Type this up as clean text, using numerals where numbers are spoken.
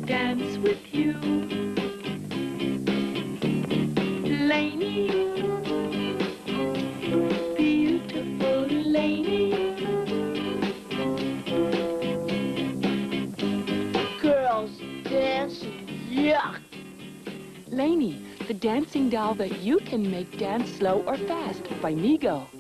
dance with you. Lainey, beautiful Lainey. Girls dancing, yuck. Lainey, the dancing doll that you can make dance slow or fast by Mego.